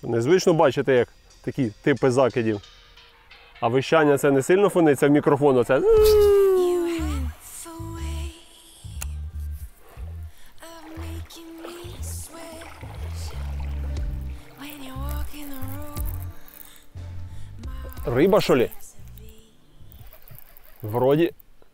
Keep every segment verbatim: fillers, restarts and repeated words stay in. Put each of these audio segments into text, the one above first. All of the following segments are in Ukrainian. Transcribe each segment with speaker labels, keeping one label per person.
Speaker 1: Незвично бачити, як такі типи закидів. А вищання це не сильно фониться в мікрофон, оце. Риба, що ли? Вроді.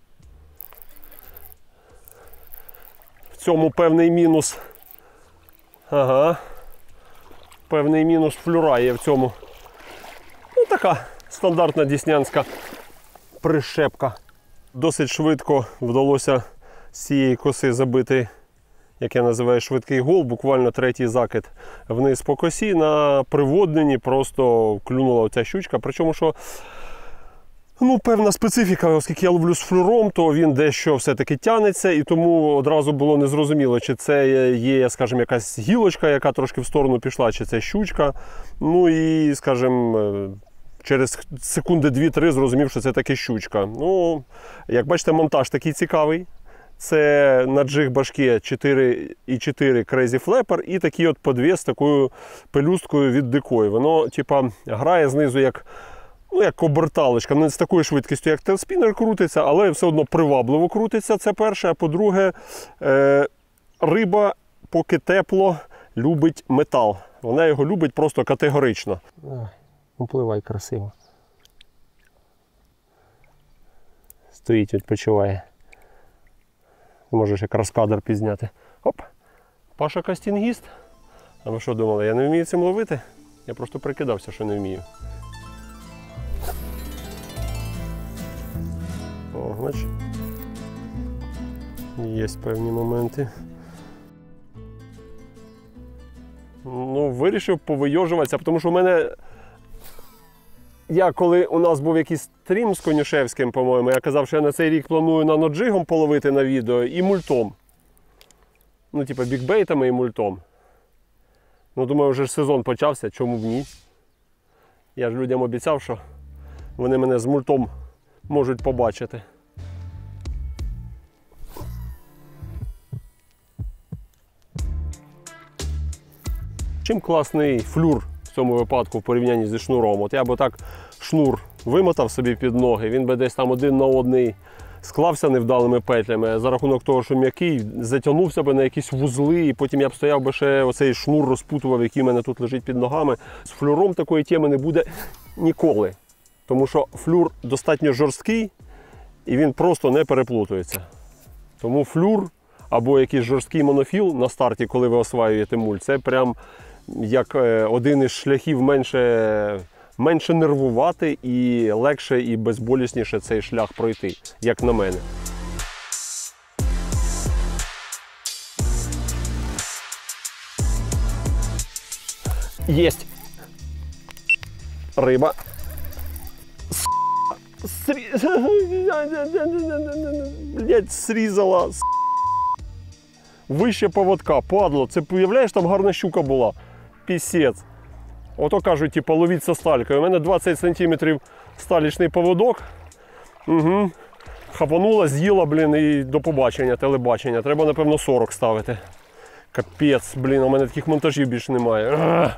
Speaker 1: В цьому певний мінус. Ага. Певний мінус флюра є в цьому. Ну, така стандартна деснянська прищепка. Досить швидко вдалося з цієї коси забити, як я називаю, швидкий гол, буквально третій закид вниз по косі. На приводненні просто клюнула оця щучка. Причому, що ну, певна специфіка, оскільки я ловлю з флюром, то він дещо все-таки тянеться, і тому одразу було незрозуміло, чи це є, скажімо, якась гілочка, яка трошки в сторону пішла, чи це щучка. Ну і, скажімо, через секунди дві-три зрозумів, що це таки щучка. Ну, як бачите, монтаж такий цікавий. Це на джиг башки чотири і чотири Crazy Flapper і такий от подвес з такою пелюсткою від Decoy. Воно, типа, грає знизу як, ну, як оберталочка. Не з такою швидкістю, як телспінер крутиться, але все одно привабливо крутиться, це перше. А по-друге, е риба, поки тепло, любить метал. Вона його любить просто категорично. Впливай красиво. Стоїть, відпочиває. Можеш якраз кадр пізняти. Оп! Паша кастингіст. А ви що думали, я не вмію цим ловити? Я просто прикидався, що не вмію. О, значить. Є певні моменти. Ну, вирішив повийожуватися, тому що в мене... Я, коли у нас був якийсь стрім з Конюшевським, по-моєму, я казав, що я на цей рік планую наноджигом половити на відео і мультом. Ну, типа бікбейтами і мультом. Ну, думаю, вже ж сезон почався, чому б ні? Я ж людям обіцяв, що вони мене з мультом можуть побачити. Чим класний флюр в цьому випадку в порівнянні зі шнуром? От я би так шнур вимотав собі під ноги, він би десь там один на один склався невдалими петлями, за рахунок того, що м'який, затягнувся би на якісь вузли, і потім я б стояв би ще оцей шнур розпутував, який в мене тут лежить під ногами. З флюром такої теми не буде ніколи, тому що флюр достатньо жорсткий і він просто не переплутується. Тому флюр або якийсь жорсткий монофіл на старті, коли ви осваюєте мульт, це прям як один із шляхів менше, менше нервувати і легше і безболісніше цей шлях пройти, як на мене. Єсть! Риба. Срі... Блять, срізала. Вище поводка, падло. Це, уявляєш, там гарна щука була. Пісець. Ото кажуть, типу, ловіть со сталькою. У мене двадцять сантиметрів сталічний поводок. Угу. Хапанула, з'їла, блін, і до побачення, телебачення. Треба, напевно, сорок ставити. Капець, блін, у мене таких монтажів більше немає. Ах!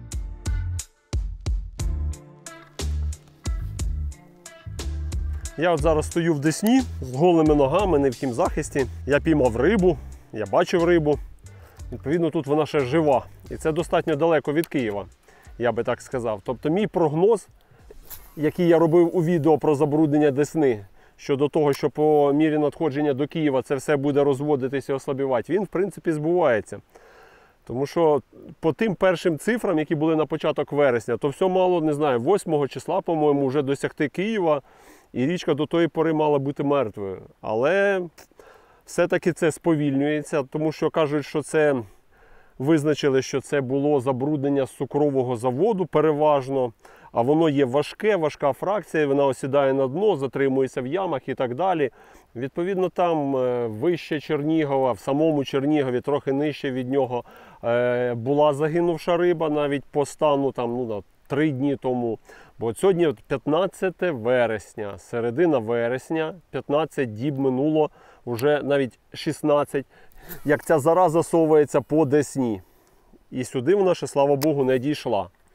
Speaker 1: Я от зараз стою в Десні з голими ногами, не в хімзахисті. Я піймав рибу, я бачив рибу. Відповідно, тут вона ще жива. І це достатньо далеко від Києва, я би так сказав. Тобто мій прогноз, який я робив у відео про забруднення Десни, щодо того, що по мірі надходження до Києва це все буде розводитися і ослабівати, він, в принципі, збувається. Тому що по тим першим цифрам, які були на початок вересня, то все мало, не знаю, восьмого числа, по-моєму, вже досягти Києва, і річка до тої пори мала бути мертвою. Але все-таки це сповільнюється, тому що кажуть, що це визначили, що це було забруднення з цукрового заводу переважно, а воно є важке, важка фракція, вона осідає на дно, затримується в ямах і так далі. Відповідно, там вище Чернігова, в самому Чернігові, трохи нижче від нього, була загинувша риба, навіть по стану там, ну, на три дні тому. Бо сьогодні п'ятнадцяте вересня, середина вересня, п'ятнадцять діб минуло, вже навіть шістнадцять, як ця зараза совається по Десні. І сюди вона ще, слава Богу, не дійшла.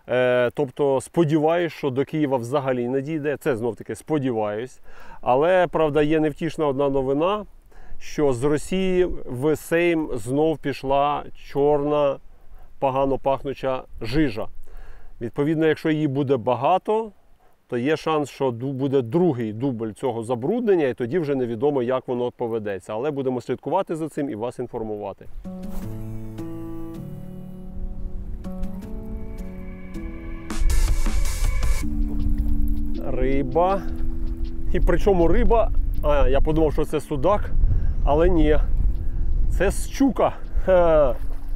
Speaker 1: Е, тобто сподіваюсь, що до Києва взагалі не дійде. Це знов-таки сподіваюсь. Але, правда, є невтішна одна новина, що з Росії в Сейм знов пішла чорна, погано пахнуча жижа. Відповідно, якщо її буде багато, то є шанс, що буде другий дубль цього забруднення, і тоді вже невідомо, як воно поведеться. Але будемо слідкувати за цим і вас інформувати. Риба. І причому риба, а я подумав, що це судак, але ні, це щука. Ха.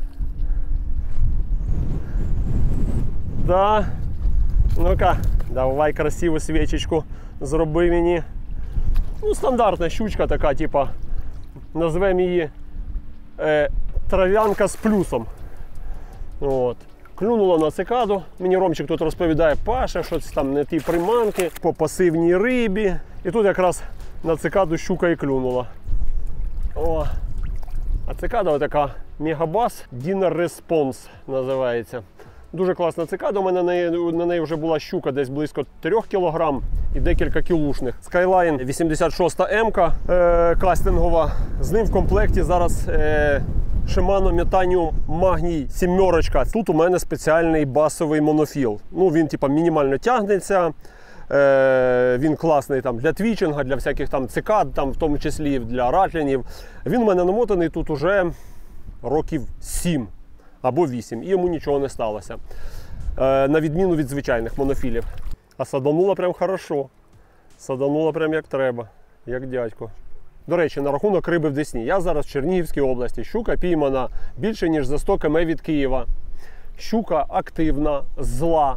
Speaker 1: Да. Ну-ка, давай красиву свічечку зроби мені. Ну, стандартна щучка така, типа, назвемо її е, трав'янка з плюсом. От. Клюнула на цикаду. Мені Ромчик тут розповідає, Паша, що це там не ті приманки, по пасивній рибі. І тут якраз на цикаду щука і клюнула. О. А цикада отака Мегабас Dinner Response називається. Дуже класна цикада, у мене на неї, на неї вже була щука десь близько трьох кілограм і декілька кілушних. Skyline вісімдесят шість ем е, кастингова. З ним в комплекті зараз е, Shimano Metanium Magnii сімерочка. Тут у мене спеціальний басовий монофіл. Ну, він типа мінімально тягнеться. Е, він класний там для твічинга, для всяких там цикад, там, в тому числі для ратлінів. Він у мене намотаний тут уже років сім. Або вісім, і йому нічого не сталося. Е, на відміну від звичайних монофілів. А саданула прям хорошо. Саданула прям як треба, як дядько. До речі, на рахунок риби в Десні. Я зараз в Чернігівській області. Щука піймана більше, ніж за сто кілометрів від Києва. Щука активна, зла.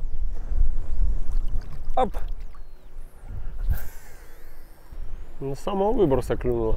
Speaker 1: Оп! Ну, з самого виборса клюнула.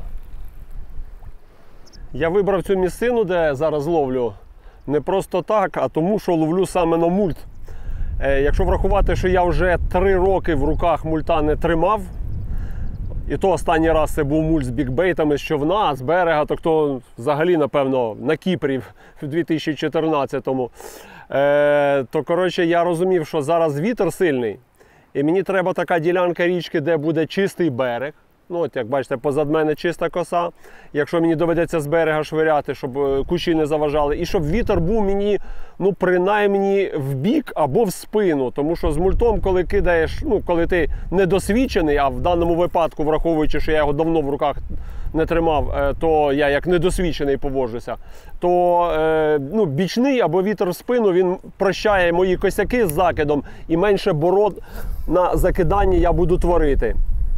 Speaker 1: Я вибрав цю місцину, де зараз ловлю, не просто так, а тому, що ловлю саме на мульт. Е, якщо врахувати, що я вже три роки в руках мульта не тримав, і то останній раз це був мульт з бікбейтами з човна, а з берега, то хто взагалі, напевно, на Кіпрі в дві тисячі чотирнадцятому, е, то, коротше, я розумів, що зараз вітер сильний, і мені треба така ділянка річки, де буде чистий берег. Ну, от, як бачите, позад мене чиста коса. Якщо мені доведеться з берега швиряти, щоб кущі не заважали. І щоб вітер був мені, ну, принаймні, в бік або в спину. Тому що з мультом, коли кидаєш, ну, коли ти недосвідчений, а в даному випадку, враховуючи, що я його давно в руках не тримав, то я як недосвідчений поводжуся, то е, ну, бічний або вітер в спину, він прощає мої косяки з закидом і менше бород на закиданні я буду творити.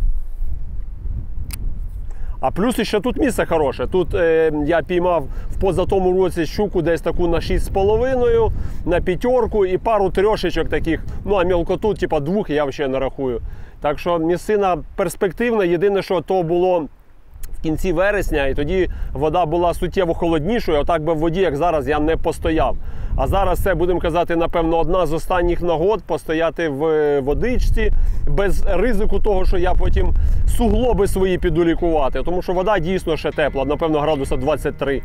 Speaker 1: А плюс ще тут місце хороше. Тут е, я піймав в позатому році щуку десь таку на шість з половиною, на п'ятерку і пару трьошечок таких. Ну, а мілкоту, типа двох, я взагалі не рахую. Так що місцина перспективна. Єдине, що то було в кінці вересня, і тоді вода була суттєво холоднішою. Отак би в воді, як зараз, я не постояв. А зараз це, будемо казати, напевно, одна з останніх нагод постояти в водичці, без ризику того, що я потім суглоби свої піду лікувати. Тому що вода дійсно ще тепла, напевно, градуса двадцять три.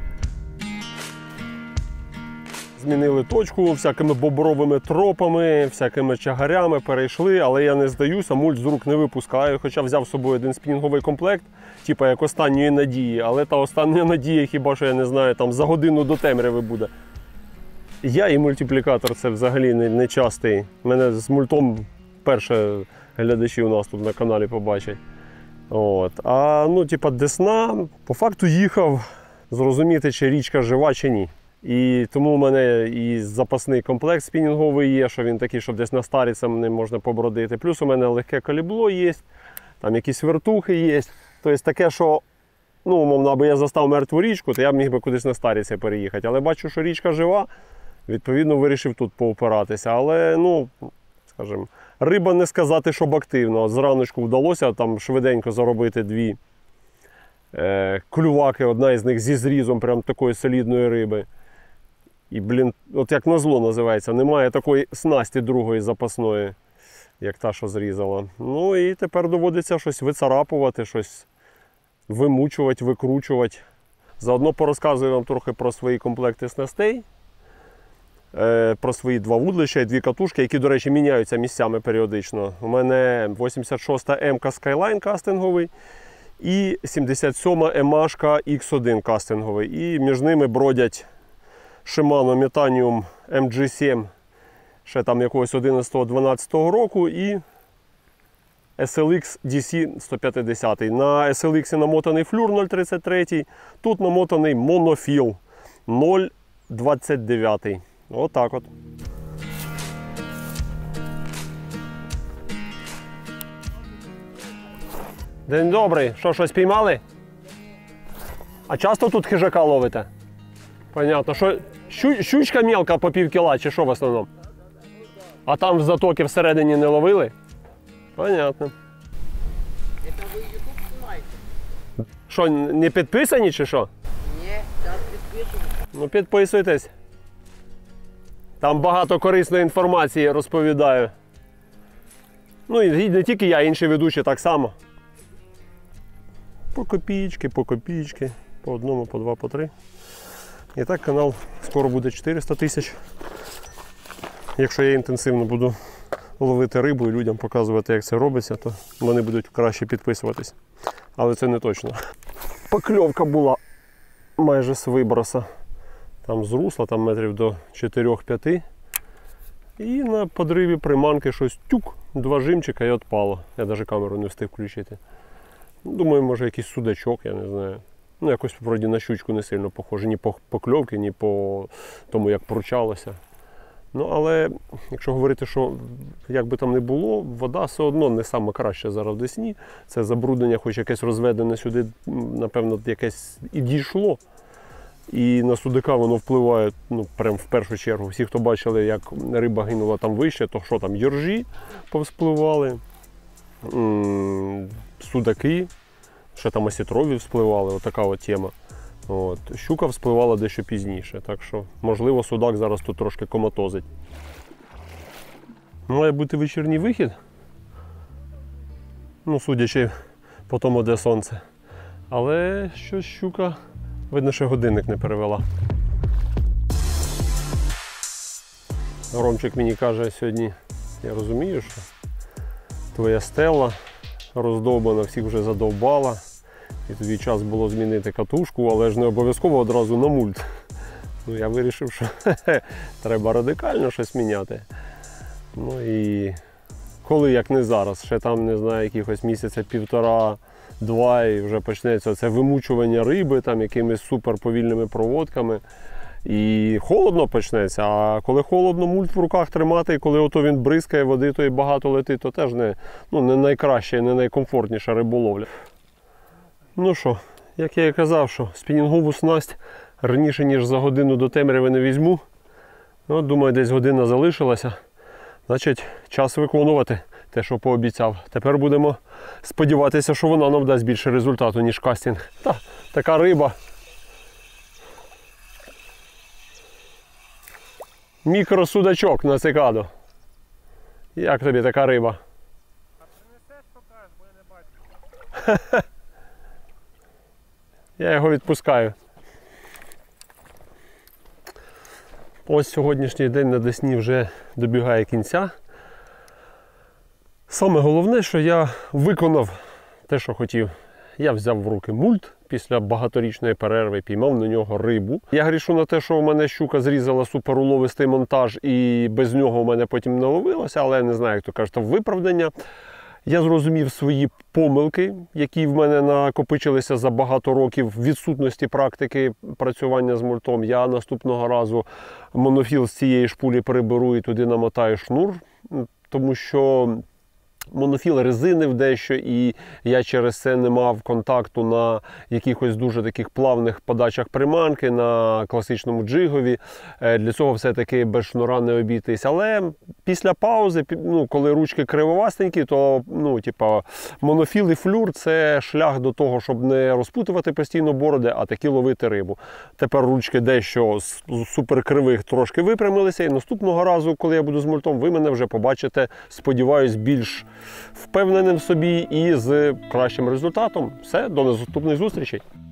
Speaker 1: Змінили точку, всякими бобровими тропами, всякими чагарями перейшли, але я не здаюся, мульт з рук не випускаю, хоча взяв з собою один спінінговий комплект, типу як останньої надії, але та остання надія, хіба що, я не знаю, там за годину до темряви буде. Я і мультиплікатор це взагалі не, не частий. Мене з мультом перше глядачі у нас тут на каналі побачать. От. А ну, типа Десна, по факту їхав зрозуміти, чи річка жива, чи ні. І тому у мене і запасний комплект спінінговий є, що він такий, щоб десь на старіці ним можна побродити. Плюс у мене легке калібло є, там якісь вертухи є. Тобто таке, що, ну, умовно, аби я застав мертву річку, то я б міг би кудись на старіці переїхати. Але бачу, що річка жива, відповідно вирішив тут поопиратися. Але, ну, скажімо, риба не сказати, щоб активно. Зраночку вдалося там швиденько заробити дві е, клюваки, одна із них зі зрізом прям такої солідної риби. І, блін, от як назло називається, немає такої снасті другої запасної, як та, що зрізала. Ну і тепер доводиться щось вицарапувати, щось вимучувати, викручувати. Заодно порозказую вам трохи про свої комплекти снастей. е, про свої два вудлища і дві катушки, які, до речі, міняються місцями періодично. У мене вісімдесят шоста М-ка Skyline кастинговий і сімдесят сьома Ем-ка Ікс один кастинговий. І між ними бродять Shimano Metanium Ем Джі сім ще там якогось одинадцятого-дванадцятого року і Ес Ел Ікс Ді Сі сто п'ятдесят. На Ес Ел Ікс намотаний флюр нуль тридцять три, тут намотаний монофіл нуль двадцять дев'ять. Отак от. День добрий. Що, щось піймали? А часто тут хижака ловите? Понятно. Що, щу, щучка мелка по пів кіла, чи що в основному? А там в затоки всередині не ловили? Понятно.
Speaker 2: Это вы ютуб снимаете?
Speaker 1: Що, не підписані чи що?
Speaker 2: Ні, зараз підпишемо.
Speaker 1: Ну підписуйтесь. Там багато корисної інформації розповідаю. Ну і не тільки я, інші ведучі так само. По копійки, по копійки, по одному, по два, по три. І так канал скоро буде чотириста тисяч. Якщо я інтенсивно буду ловити рибу і людям показувати, як це робиться, то вони будуть краще підписуватись. Але це не точно. Покльовка була майже з виброса. Там з русла, там метрів до чотирьох-п'яти. І на подриві приманки щось тюк, два жимчика і відпало. Я навіть камеру не встиг включити. Думаю, може якийсь судачок, я не знаю. Ну, якось вроді на щучку не сильно похоже. Ні по покльовці, ні по тому, як пручалося. Ну, але якщо говорити, що як би там не було, вода все одно не саме краще зараз в Десні. Це забруднення, хоч якесь розведене сюди, напевно, якесь і дійшло. І на судика воно впливає, ну, прям в першу чергу. Всі, хто бачили, як риба гинула там вище, то що там, йоржі повспливали, судаки, ще там осітрові вспливали, отака от тема. От. Щука вспливала дещо пізніше, так що, можливо, судак зараз тут трошки коматозить. Має бути вечірній вихід, ну, судячи по тому, де сонце. Але щось щука, видно, що годинник не перевела. Ромчик мені каже сьогодні, я розумію, що твоя стела роздовбана, всіх вже задовбала. І тоді час було змінити катушку, але ж не обов'язково одразу на мульт. Ну, я вирішив, що треба радикально щось міняти. Ну і коли, як не зараз, ще там, не знаю, якихось місяця півтора-два і вже почнеться це вимучування риби там якимись суперповільними проводками. І холодно почнеться, а коли холодно, мульт в руках тримати, і коли ото він бризкає води, то і багато летить, то теж не, ну, не найкраща і не найкомфортніша риболовля. Ну що, як я і казав, що спінінгову снасть раніше, ніж за годину до темряви не візьму. Ну, думаю, десь година залишилася. Значить, час виконувати те, що пообіцяв. Тепер будемо сподіватися, що вона нам дасть більше результату, ніж кастинг. Та, така риба. Мікросудачок на цикаду. Як тобі така риба?
Speaker 3: А принесеш, покажеш, бо я не бачу.
Speaker 1: Я його відпускаю. Ось сьогоднішній день на Десні вже добігає кінця. Саме головне, що я виконав те, що хотів. Я взяв в руки мульт після багаторічної перерви, піймав на нього рибу. Я грішу на те, що у мене щука зрізала суперуловистий монтаж і без нього у мене потім не ловилося, але я не знаю, як то кажуть, виправдання. Я зрозумів свої помилки, які в мене накопичилися за багато років відсутності практики працювання з мультом. Я наступного разу монофіл з цієї шпулі переберу і туди намотаю шнур, тому що монофіл резинив дещо, і я через це не мав контакту на якихось дуже таких плавних подачах приманки, на класичному джигові. Для цього все-таки без шнура не обійтись. Але після паузи, ну, коли ручки кривовастенькі, то, ну, типа, монофіл і флюр – це шлях до того, щоб не розпутувати постійно бороди, а таки ловити рибу. Тепер ручки дещо з суперкривих трошки випрямилися, і наступного разу, коли я буду з мультом, ви мене вже побачите, сподіваюсь, більш впевненим в собі і з кращим результатом. Все, до наступних зустрічей!